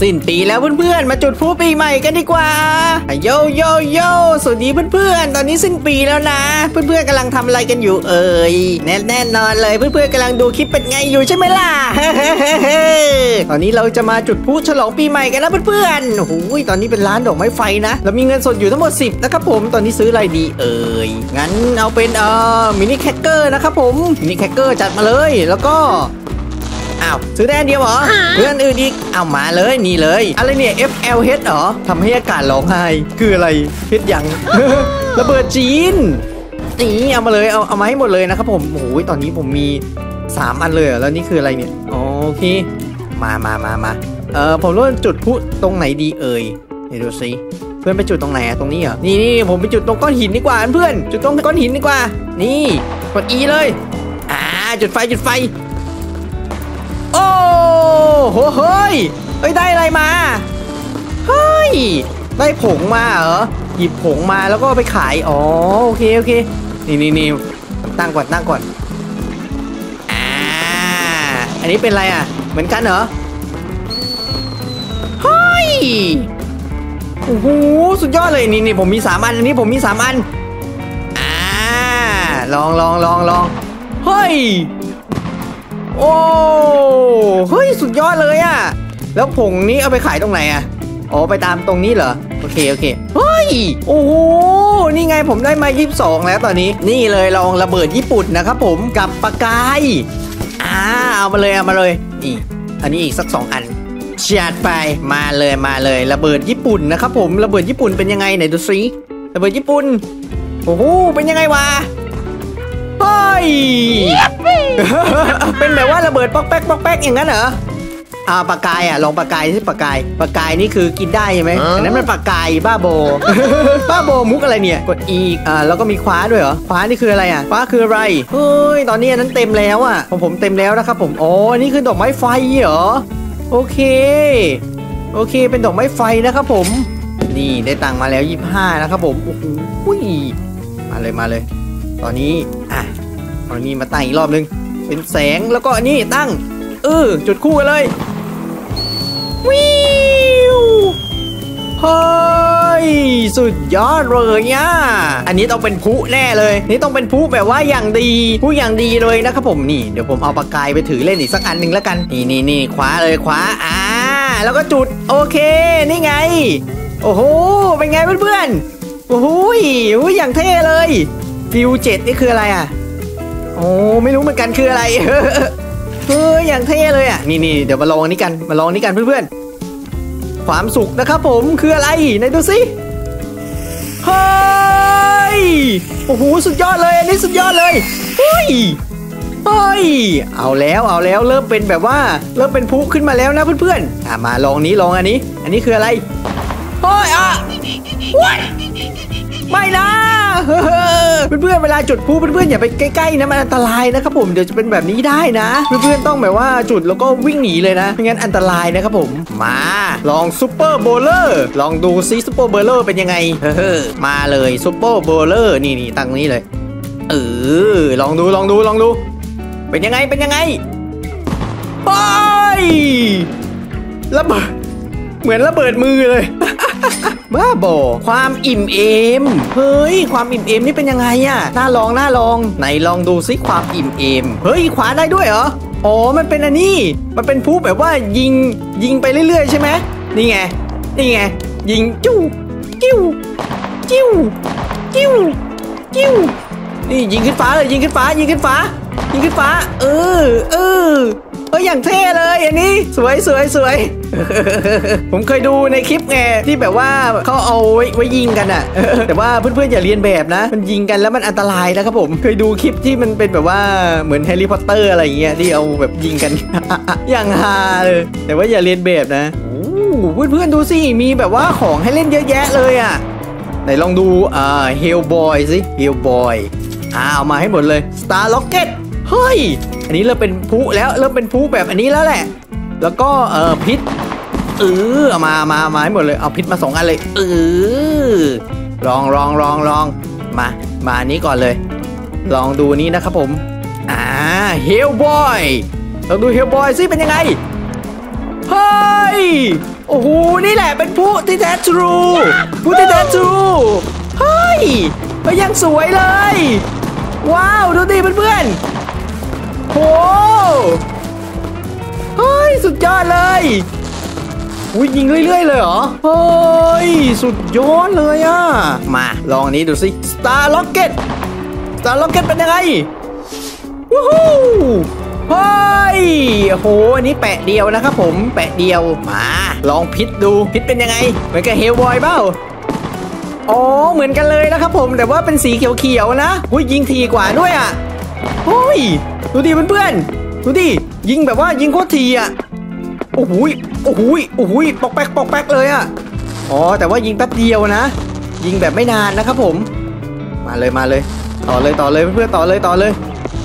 สิ้นปีแล้วเพื่อนๆมาจุดพลุปีใหม่กันดีกว่าโยโยโยสวัสดีเพื่อนๆตอนนี้สิ้นปีแล้วนะเพื่อนๆกำลังทำอะไรกันอยู่แน่นอนเลยเพื่อนๆกำลังดูคลิปเป็นไงอยู่ใช่ไหมล่ะ ตอนนี้เราจะมาจุดพลุฉลองปีใหม่กันนะเพื่อนๆโอ้โหตอนนี้เป็นร้านดอกไม้ไฟนะเรามีเงินสดอยู่ทั้งหมด10นะครับผมตอนนี้ซื้ออะไรดีงั้นเอาเป็นมินิแคคเกอร์นะครับผมมินิแคคเกอร์จัดมาเลยแล้วก็ซื้อได้อันเดียวเหรอเพื่อนอื่นอีกเอามาเลยนี่เลยอะไรเนี่ย FLH เหรอทำให้อากาศร้องไห้คืออะไรเพชรยัง ระเบิดจีนนี่เอามาเลยเอามาให้หมดเลยนะครับผมโอ้ยตอนนี้ผมมี3อันเลยแล้วนี่คืออะไรเนี่ยโอเคมาผมรู้จุดพลุตรงไหนดีเดี๋ยวดูสิเพื่อนไปจุดตรงไหนตรงนี้เหรอนี่ผมไปจุดตรงก้อนหินดีกว่าเพื่อนจุดตรงก้อนหินดีกว่านี่กด E เลยจุดไฟโอ้โหเฮ้ยได้อะไรมาเฮ้ยได้ผงมาเหรอหยิบผงมาแล้วก็ไปขายโอเคนี่ตั้งก่อนอันนี้เป็นอะไรเหมือนกันเหรอเฮ้ยโอ้โหสุดยอดเลยนี่ผมมี3อันอันนี้ผมมี3อันลองเฮ้ยโอ้เฮ้ยสุดยอดเลยแล้วผงนี้เอาไปขายตรงไหนไปตามตรงนี้เหรอโอเคเฮ้ยโอ้โหนี่ไงผมได้มา22แล้วตอนนี้นี่เลยลองระเบิดญี่ปุ่นนะครับผมกับปากกายเอามาเลยนี่อันนี้อีกสัก2อันเฉียดไปมาเลยระเบิดญี่ปุ่นนะครับผมระเบิดญี่ปุ่นเป็นยังไงไหนดูสิระเบิดญี่ปุ่นโอ้โหเป็นยังไงวะเฮ้ย เป็นแบบว่าระเบิดป๊อกแป๊กอย่างนั้นเหรอปากกายลองปากกายที่ปากกายนี่คือกินได้ใช่ไหมอันนั้นมันปากกายบ้าโบ บ้าโบมุกอะไรเนี่ยกดอีกแล้วก็มีคว้าด้วยเหรอคว้านี่คืออะไรคว้าคืออะไรเฮ้ยตอนนี้อันนั้นเต็มแล้วผมเต็มแล้วนะครับผมนี่คือดอกไม้ไฟเหรอโอเคเป็นดอกไม้ไฟนะครับผมนี่ได้ตังค์มาแล้ว25นะครับผมโอ้โหมาเลยตอนนี้เอานี่มาตั้งอีกรอบนึงเป็นแสงแล้วก็นี่ตั้งจุดคู่กันเลยวิวเฮ้ยสุดยอดเลยอันนี้ต้องเป็นพลุแน่เลยนี่ต้องเป็นพลุแบบว่าอย่างดีพลุอย่างดีเลยนะครับผมนี่เดี๋ยวผมเอาปากกายไปถือเล่นอีกสักอันนึงแล้วกันนี่คว้าแล้วก็จุดโอเคนี่ไงโอ้โหเป็นไงเพื่อนๆโอ้โหอย่างเท่เลยฟิว7นี่คืออะไรไม่รู้เหมือนกันคืออะไรอย่างเท่เลยนี่เดี๋ยวมาลองนี้กันเพื่อนๆความสุขนะครับผมคืออะไรไหนดูสิเฮ้ยโอ้โหสุดยอดเลยอันนี้สุดยอดเลยเฮ้ยเอาแล้วเริ่มเป็นแบบว่าเริ่มเป็นพลุขึ้นมาแล้วนะเพื่อนๆมาลองอันนี้คืออะไรเฮ้ยไม่นะเพื่อนๆเวลาจุดพลุเพื่อนๆอย่าไปใกล้ๆนะมันอันตรายนะครับผมเดี๋ยวจะเป็นแบบนี้ได้นะเพื่อนๆต้องแบบว่าจุดแล้วก็วิ่งหนีเลยนะไม่งั้นอันตรายนะครับผมมาลองซุปเปอร์โบเลอร์ลองดูซิซุปเปอร์โบเลอร์เป็นยังไงมาเลยซุปเปอร์โบเลอร์นี่ตั้งนี้เลยลองดูเป็นยังไงเฮ้ยระเบิดเหมือนระเบิดมือเลย บ้าบอความอิ่มเอมเฮ้ยความอิ่มเอมนี่เป็นยังไงน่าลองไหนลองดูซิความอิ่มเอมเฮ้ยขวาได้ด้วยเหรอมันเป็นอันนี้มันเป็นพลุแบบว่ายิงไปเรื่อยๆใช่ไหมนี่ไงยิงจิ้วนี่ยิงขึ้นฟ้าเลยยิงขึ้นฟ้าอย่างเท่เลยอันนี้สวย ผมเคยดูในคลิปไงที่แบบว่าเขาเอาไว้ยิงกันแต่ว่าเพื่อนๆอย่าเรียนแบบนะมันยิงกันแล้วมันอันตรายนะครับผมเคยดูคลิปที่มันเป็นแบบว่าเหมือนแฮร์รี่พอตเตอร์อะไรอย่างเงี้ยที่เอาแบบยิงกัน อย่างฮาเลยแต่ว่าอย่าเรียนแบบนะเพื่อนๆดูสิมีแบบว่าของให้เล่นเยอะแยะเลยไหนลองดูเฮลบอยสิเฮลบอยเอามาให้หมดเลย Star Rocket เฮ้ยอันนี้เริ่มเป็นพลุแล้วเริ่มเป็นพลุแบบอันนี้แล้วแหละแล้วก็พิษเอามาให้หมดเลยเอาพิษมา2อันเลยลองมาอันนี้ก่อนเลยลองดูนี้นะครับผมเฮลบอยลองดูเฮลบอยสิเป็นยังไงเฮ้ยโอ้โหนี่แหละเป็นผู้ที่แท้ทรูผู้ที่แท้ทรูเฮ้ยมันยังสวยเลยว้าวดูดิเพื่อนๆโหเฮ้ยสุดยอดเลยอุ้ยยิงเรื่อยๆเลยเหรอเฮ้ยสุดยอดเลยอ่ะมาลองอันนี้ดูสิ Star Rocket Star Rocket เป็นยังไงวู้ฮู้เฮ้ยโอ้โหอันนี้แปะเดียวนะครับผมแปะเดียวมาลองพิษดูพิษเป็นยังไงเหมือนกับเฮลบอยเปล่าอ๋อเหมือนกันเลยนะครับผมแต่ว่าเป็นสีเขียวๆนะอุ้ยยิงทีกว่าด้วยอ่ะเฮ้ยดูดิเพื่อนๆดูดิยิงแบบว่ายิงโคตรทีอ่ะโอ้โหโอ้โหโอ้โหปอกแป๊กปอกแป๊กเลยอ่ะอ๋อแต่ว่ายิงแป๊บเดียวนะยิงแบบไม่นานนะครับผมมาเลยต่อเลยเพื่อนๆต่อเลย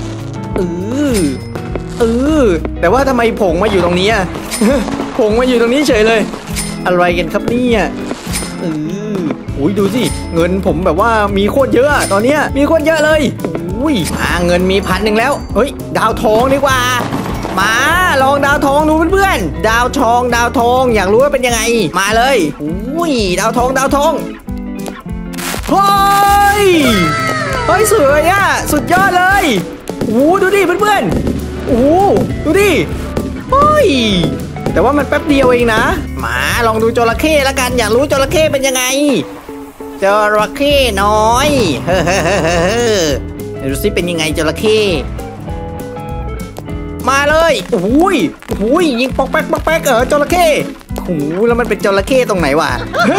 แต่ว่าทำไมผงมาอยู่ตรงนี้อ่ะ ผงมาอยู่ตรงนี้เฉยเลยอะไรกันครับเนี่ยอุ้ยดูสิเงินผมแบบว่ามีโคตรเยอะตอนเนี้ยมีโคตรเยอะเลยอุ้ยเงินมี1,000แล้วเฮ้ยดาวทองดีกว่ามาลองดาวทองดูเพื่อนๆดาวทองอยากรู้ว่าเป็นยังไงมาเลยอุ้ยดาวทองเฮ้ยสวยอ่ะสุดยอดเลยโอ้ดูดิเพื่อนๆโอ้ดูดิเฮ้ยแต่ว่ามันแป๊บเดียวเองนะมาลองดูจระเข้แล้วกันอยากรู้จระเข้เป็นยังไงจระเข้น้อยดูสิเป็นยังไงจระเข้มาเลยโอ้ยยิงปอกแป๊กจระเข้โอ้แล้วมันเป็นจระเข้ตรงไหนวะ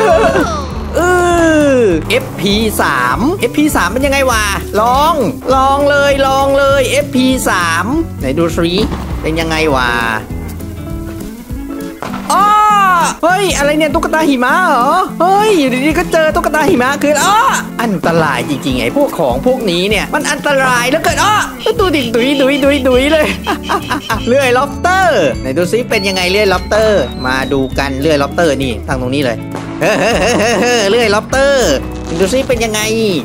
FP3 เป็นยังไงวะลองเลย FP3 ไหนดูสิเป็นยังไงวะอ้อเฮ้ยอะไรเนี่ยตุ๊กตาหิมะเหรอเฮ้ยอยู่ดีๆก็เจอตุ๊กตาหิมะคืออันตรายจริงๆไอ้พวกของพวกนี้เนี่ยมันอันตรายแล้วเกิดดูดิดุยเลย เลื่อยล็อบสเตอร์ไหนดูซิเป็นยังไงเลื่อยล็อบสเตอร์มาดูกันเลื่อยล็อบสเตอร์นี่ทางตรงนี้เลยเลื่อยล็อบสเตอร์ดูซิเป็นยังไง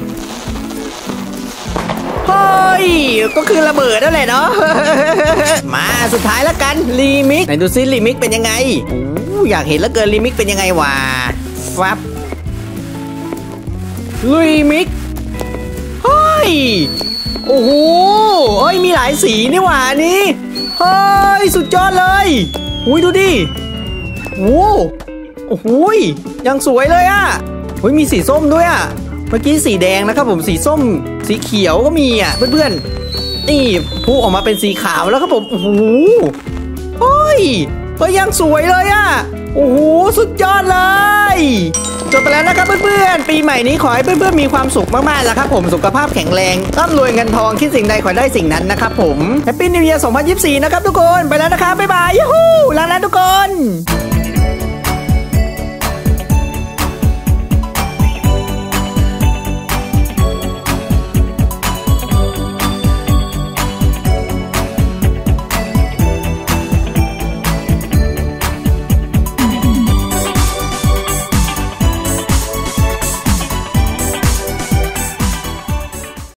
เฮ้ยก็คือระเบิดนั่นแหละเนาะ มาสุดท้ายแล้วกันรีมิกไหนดูซิรีมิกเป็นยังไงอยากเห็นแล้วเกินรีมิกเป็นยังไงวะฟับรีมิกเฮ้ยโอ้โหเฮ้ยมีหลายสีนี่หว่านี่เฮ้ยสุดยอดเลยอุ้ยดูดิโอ้โหยังสวยเลยอ่ะเฮ้ยมีสีส้มด้วยอ่ะเมื่อกี้สีแดงนะครับผมสีส้มสีเขียวก็มีอ่ะเพื่อนๆนี่พุ่งออกมาเป็นสีขาวแล้วครับผมโอ้โหเฮ้ยยังสวยเลยอ่ะโอ้โหสุดยอดเลยจบไปแล้วนะครับเพื่อนๆปีใหม่นี้ขอให้เพื่อนๆมีความสุขมากๆแล้วครับผมสุขภาพแข็งแรงร่ำรวยเงินทองคิดสิ่งใดขอได้สิ่งนั้นนะครับผมแฮปปี้นิวเยียร์2024นะครับทุกคนไปแล้วนะครับบ๊ายบายยูฮูลาทุกคน